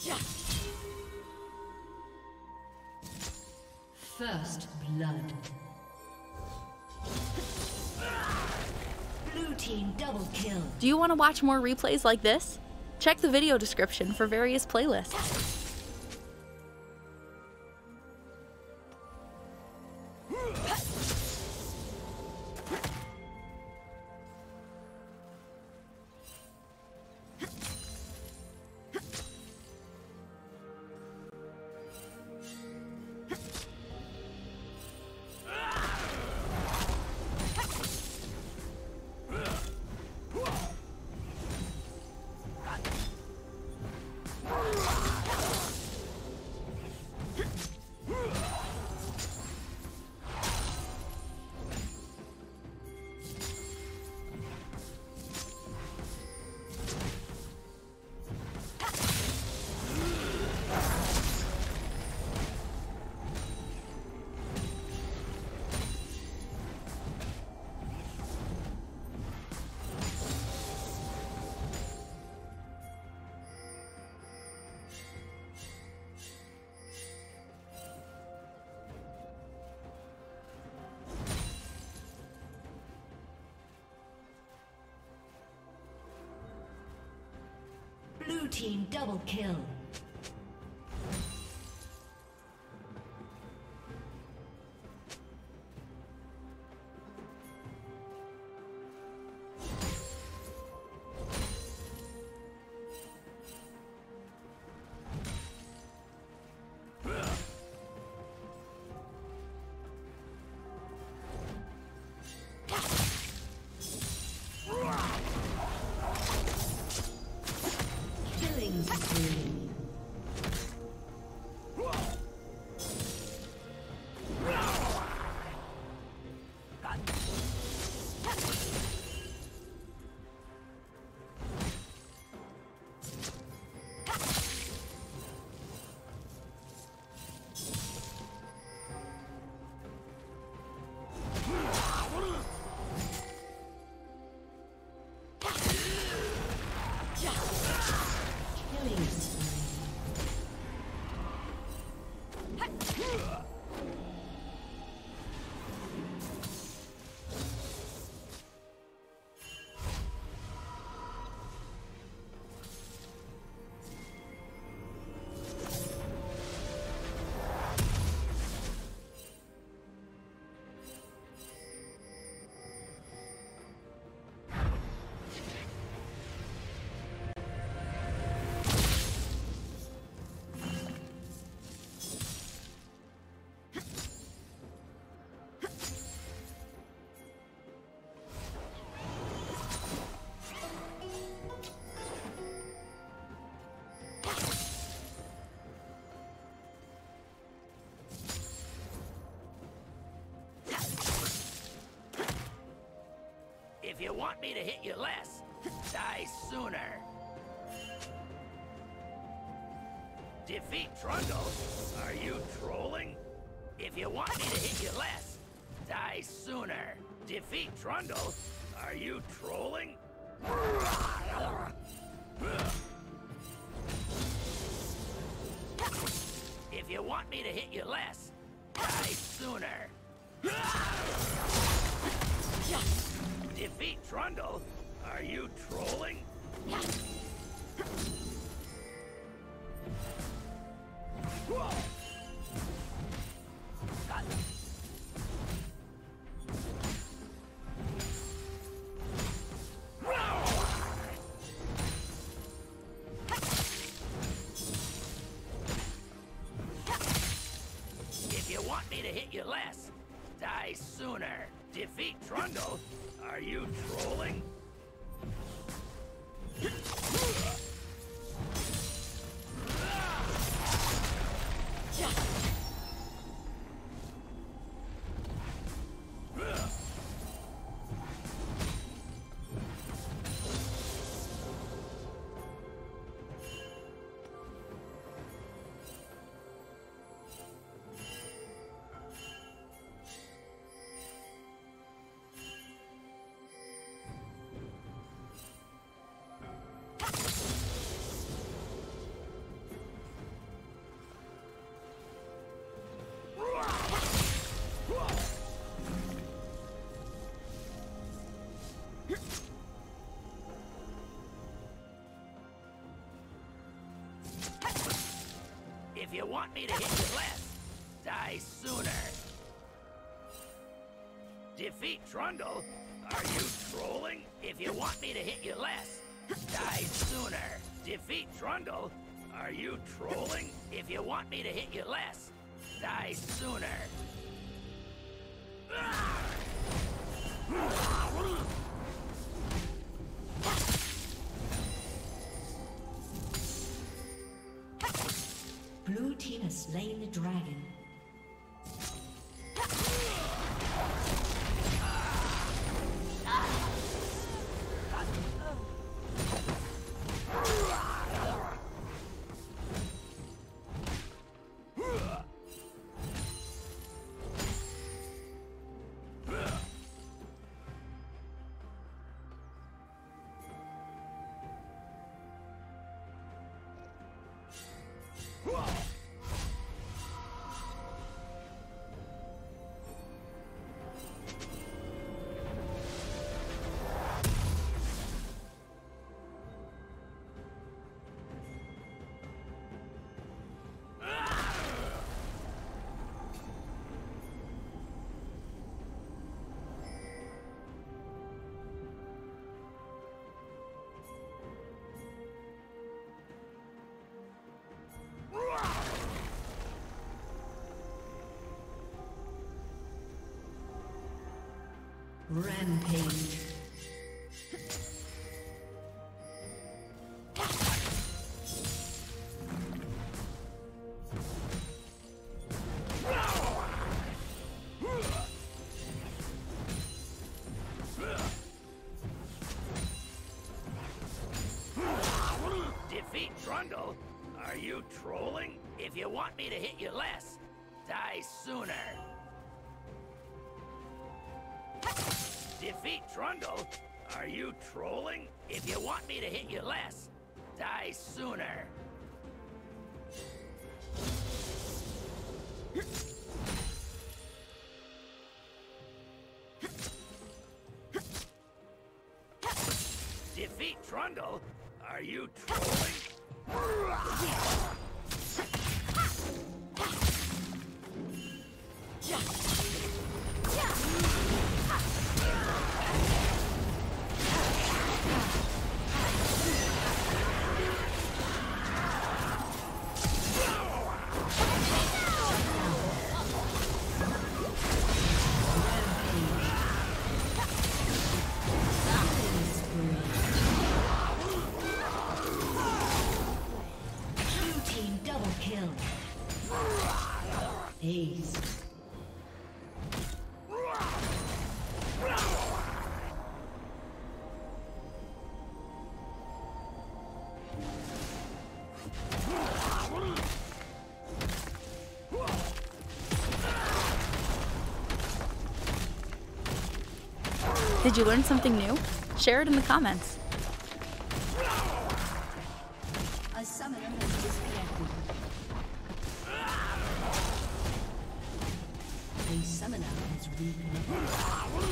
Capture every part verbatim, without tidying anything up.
First blood. Blue team double kill. Do you want to watch more replays like this? Check the video description for various playlists. Blue team double kill. If you want me to hit you less, die sooner. Defeat Trundle? Are you trolling? If you want me to hit you less, die sooner. Defeat Trundle? Are you trolling? If you want me to hit you less, die sooner. Defeat Trundle? Are you trolling? If you want me to hit you less, die sooner. Defeat Trundle? Are you trolling? If you want me to hit you less, die sooner. Defeat Trundle? Are you trolling? If you want me to hit you less, die sooner. Defeat Trundle? Are you trolling? If you want me to hit you less, die sooner. Blue team has slain the dragon. Rampage. Defeat Trundle? Are you trolling? If you want me to hit you less, die sooner. Defeat Trundle? Are you trolling? If you want me to hit you less, die sooner. Defeat Trundle? Are you trolling? Ace. Did you learn something new? Share it in the comments. A summoner has disconnected. A summoner has reconnected.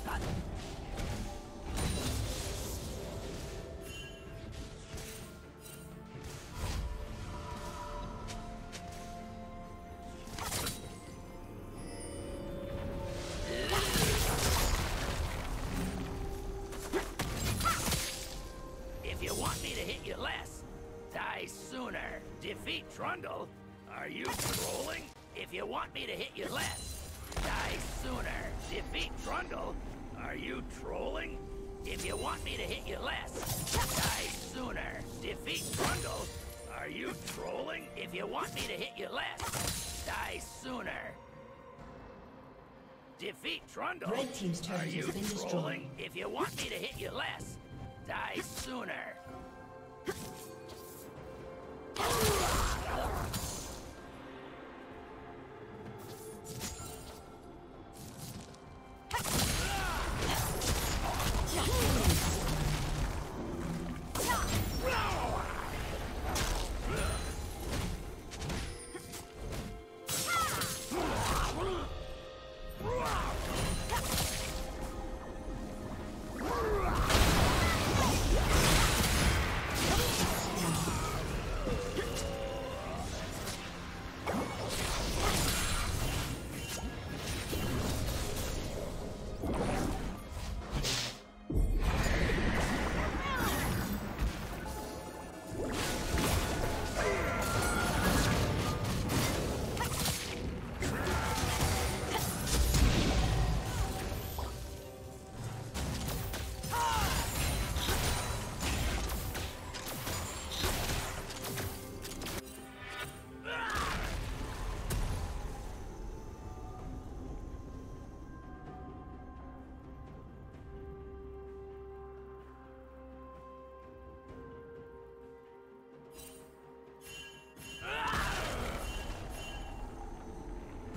If you want me to hit you less, die sooner. Defeat Trundle? Are you trolling? If you want me to hit you less, die sooner. Defeat Trundle? Are you trolling? If you want me to hit you less, die sooner. Defeat Trundle? Are you trolling? If you want me to hit you less, die sooner. Defeat Trundle? Red team's turret Are you has been destroyed. trolling? If you want me to hit you less, die sooner.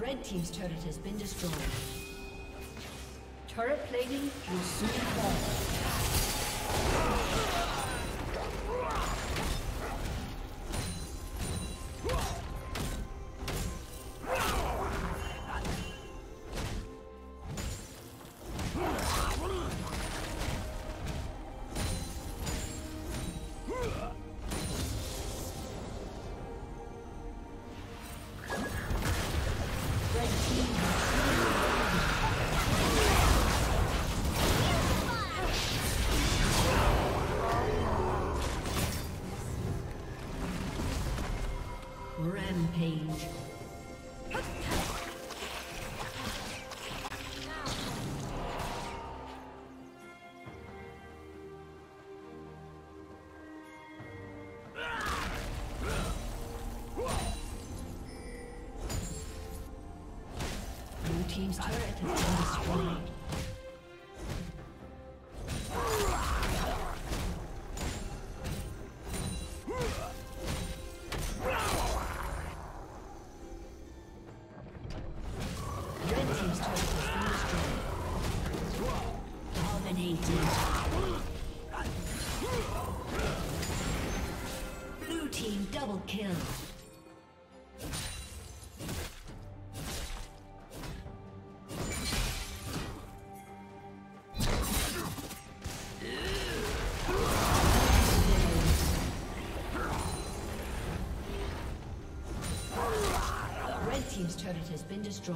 Red team's turret has been destroyed. Turret plating will soon fall. Rampage. Blue team's turret has been destroyed. Blue team double kill. Red team's turret has been destroyed.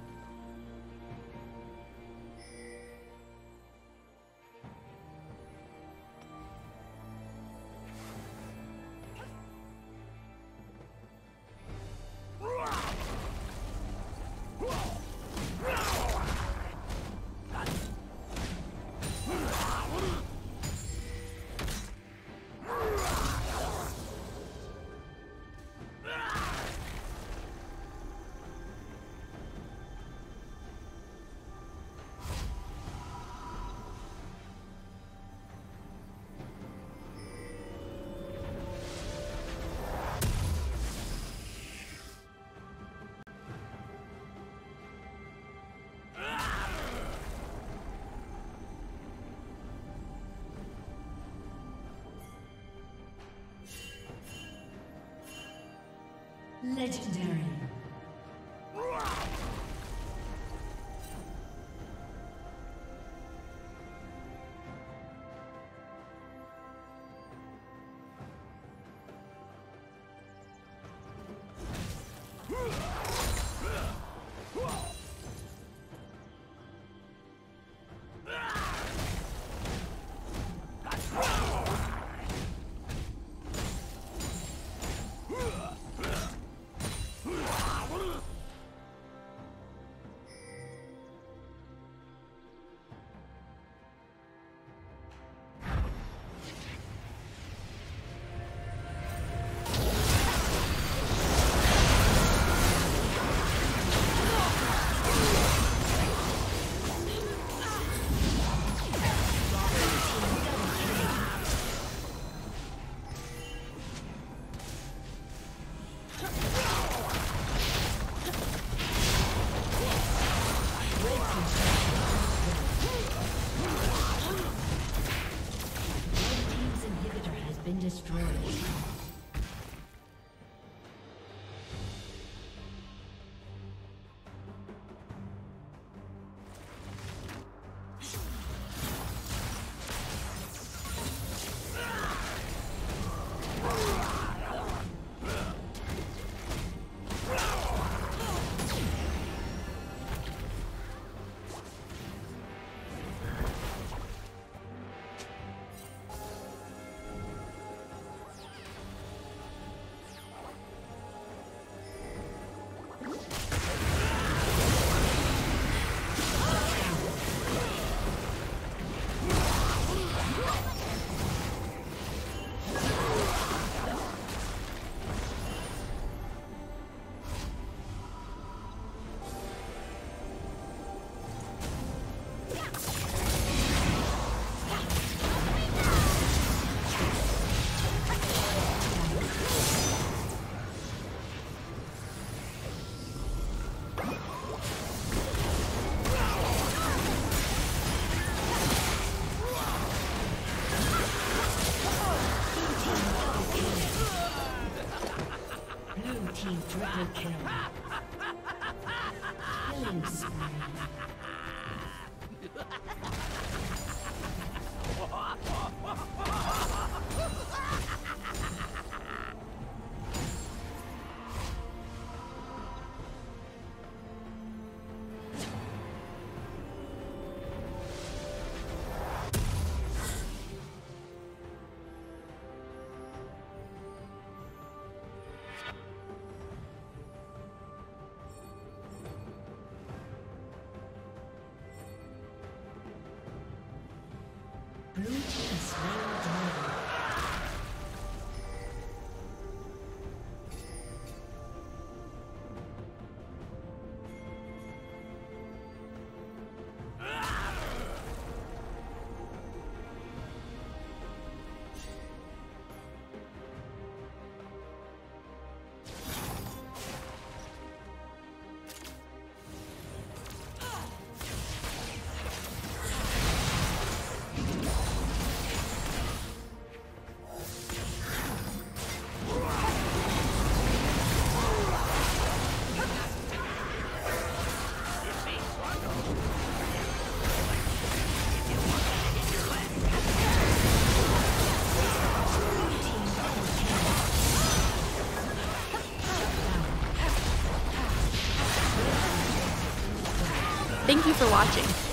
Legendary. Ugh! team triple kill. Killing spree. Blue team slain dragon. Thank you for watching.